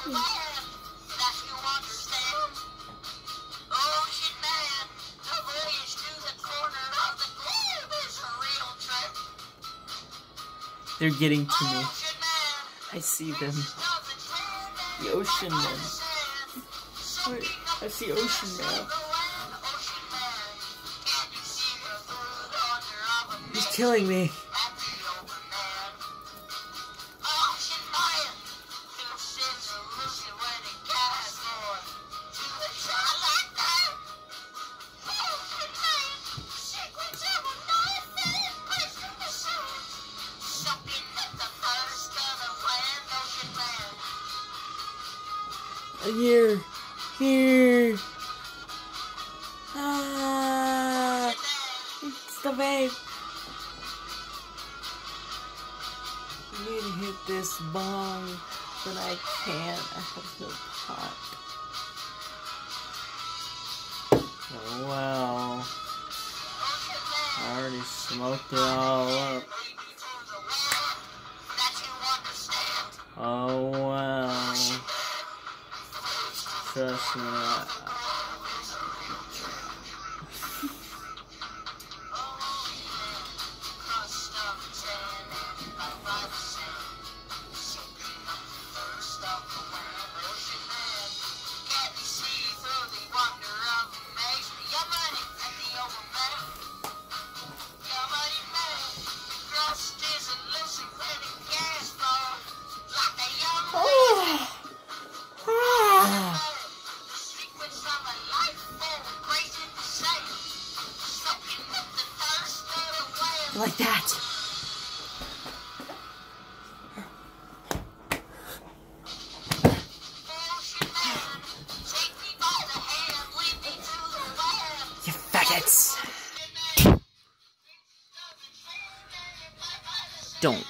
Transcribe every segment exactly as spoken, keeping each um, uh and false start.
They're getting to me. I see them. The ocean men. Wait, I see ocean man. He's killing me. Here, here. Ah, it's the wave. I need to hit this bong, but I can't. I have no pot. Oh wow! I already smoked it all up. Oh wow! Trust me. Like that. You faggots. Don't.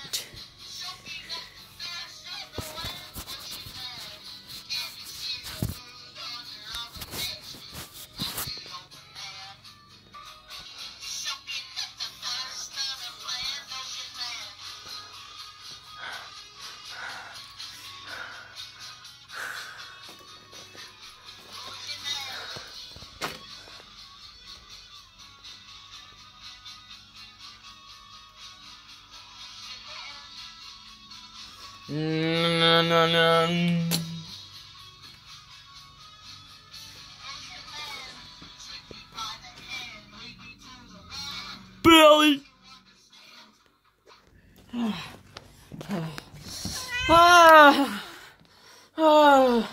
No, no, no. Billy. Ah. Ah. Ah.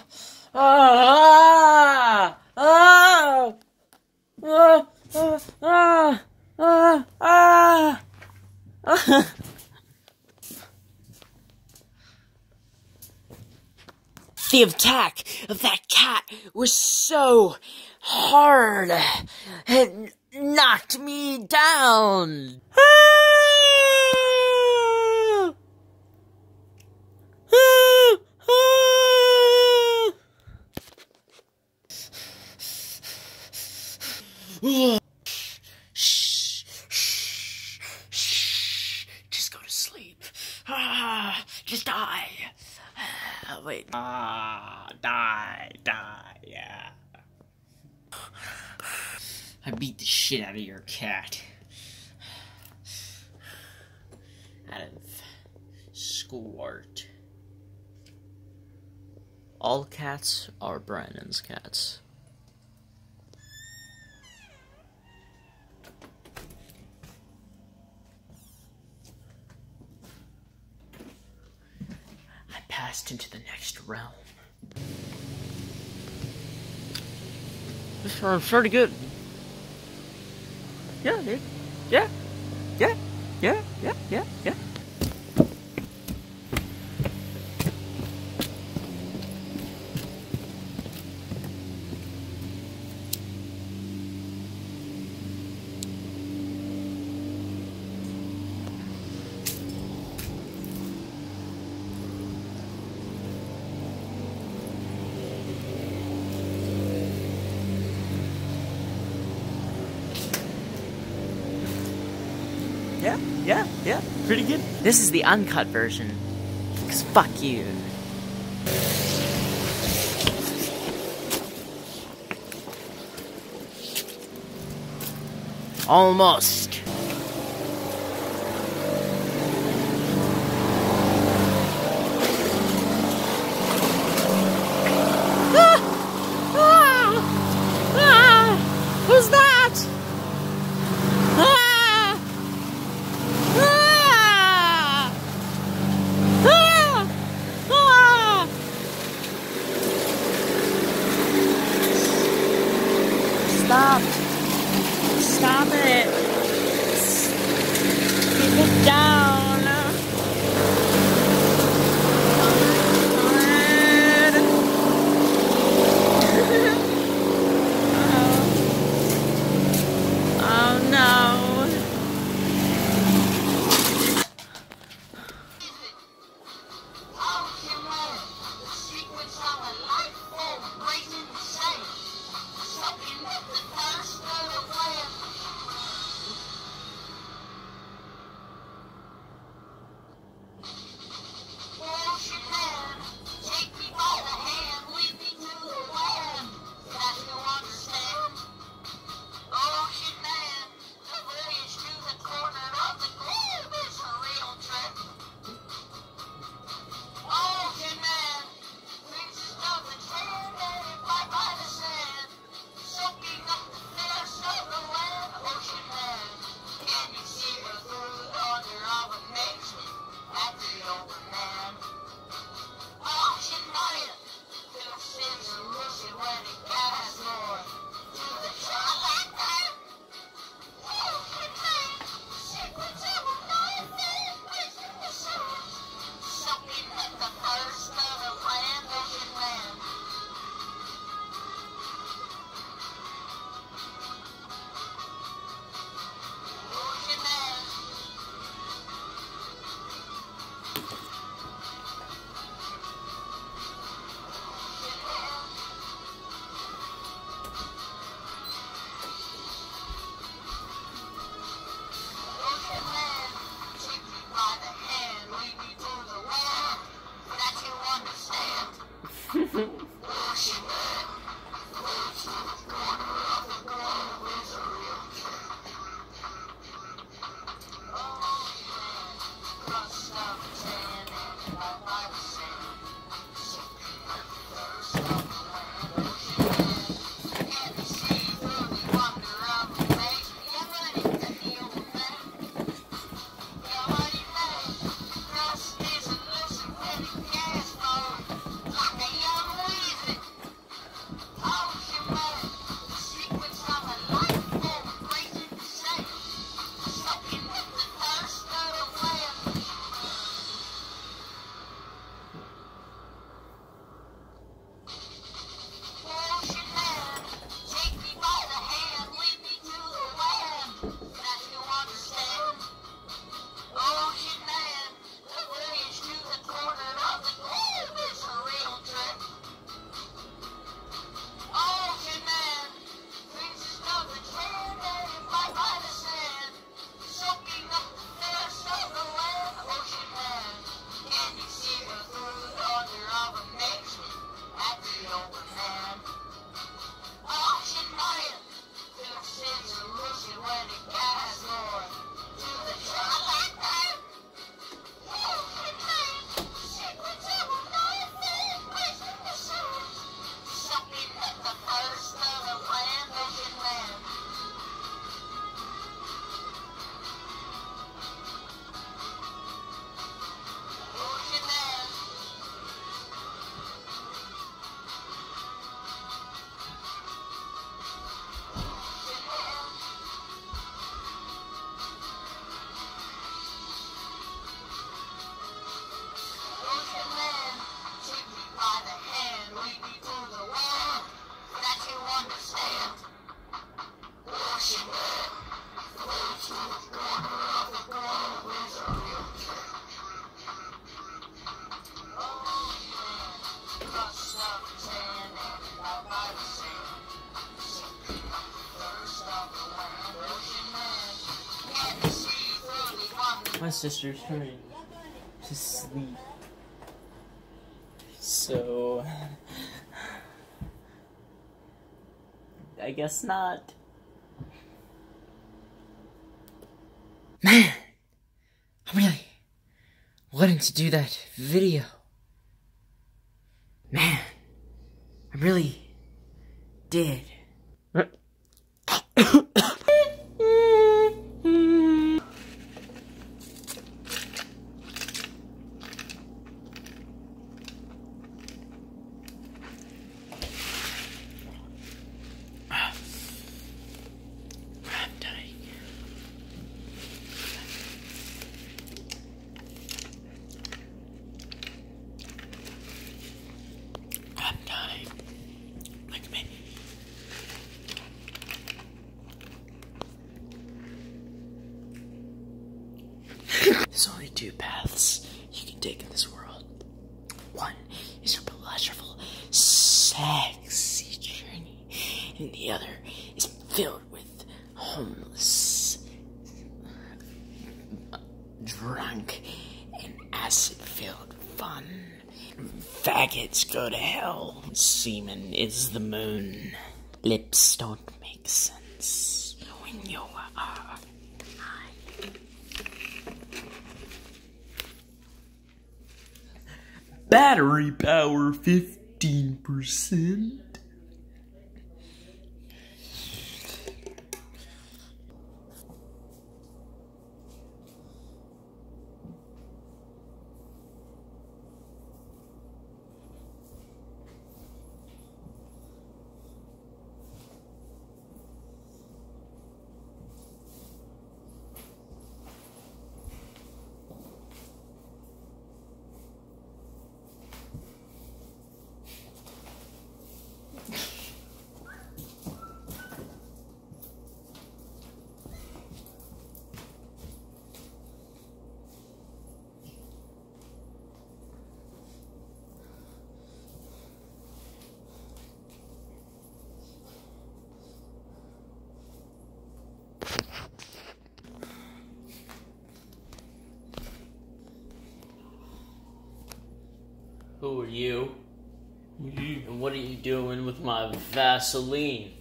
Ah. Ah. Ah. Ah. Ah. Ah. The attack of that cat was so hard, it knocked me down. Ah! Ah! Ah! Shh, shh, shh, just go to sleep. Ah, just die. Ah, wait. Ah, die, die, yeah. I beat the shit out of your cat. Out of Squirt. All cats are Brandon's cats. Passed into the next realm. This one's pretty good. Yeah, dude. Yeah. Yeah. Yeah. Yeah. Yeah. Yeah. Yeah, yeah, yeah, pretty good. This is the uncut version, because fuck you. Almost. Who's that? Ah! Ah! Ah! Ah! Stop. Stop it. Keep it down. My sister's trying to sleep. So I guess not. wanted to do that video. Man, I really did. There's only two paths you can take in this world. One is your pleasurable, sexy journey, and the other is filled with homeless, drunk, and acid-filled fun. Faggots go to hell. Semen is the moon. Lips don't make sense when you are high. Battery power fifteen percent. Who are you? And what are you doing with my Vaseline?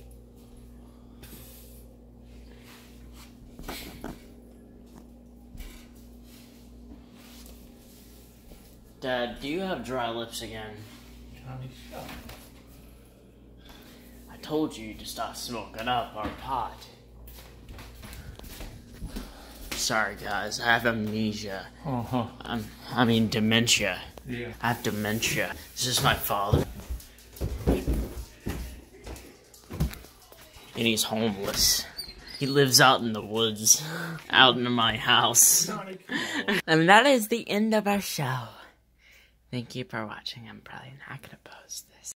Dad, do you have dry lips again? Johnny, shut up. I told you to stop smoking up our pot. Sorry guys, I have amnesia. Uh-huh. I'm, I mean dementia. Yeah. I have dementia. This is my father. And he's homeless. He lives out in the woods, out in my house. Johnny, come on. And that is the end of our show. Thank you for watching. I'm probably not gonna post this.